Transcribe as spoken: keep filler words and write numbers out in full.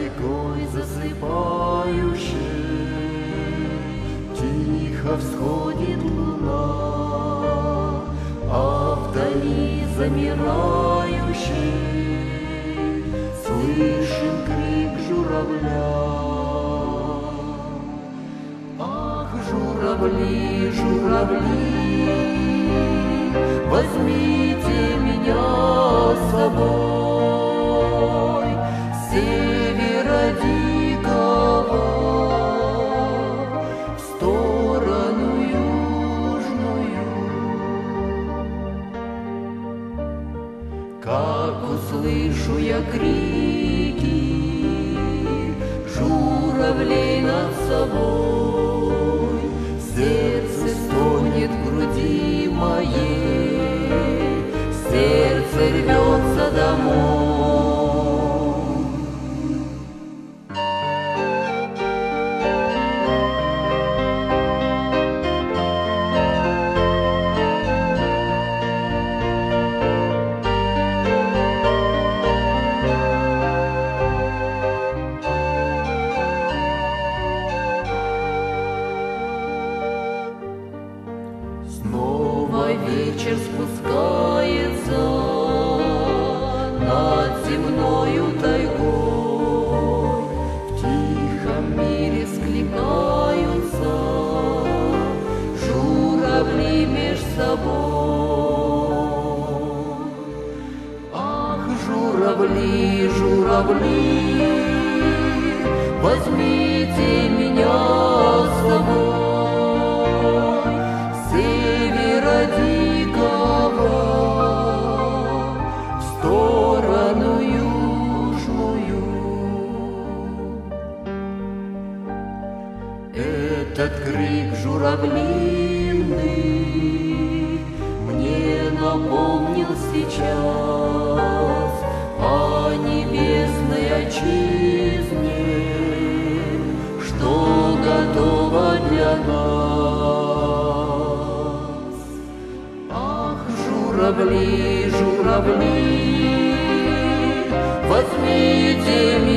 тайгой засыпающей тихо всходит луна, а вдали замирающей слышен крик журавля. Ах, журавли, журавли, возьмите меня с собой с севера дикого в сторону южную. Как услышу я крики журавлей над собой, сердце стонет в груди моей, сердце рвется домой. Снова вечер спускается над земною тайгой, в тихом мире скликаются журавли меж собой. Ах, журавли, журавли, возьмите меня с собой с севера дикого в сторону южную. Этот крик журавлиный мне напомнил сейчас о небесной отчизне, что готова для нас. Ах, журавли, журавли, возьмите меня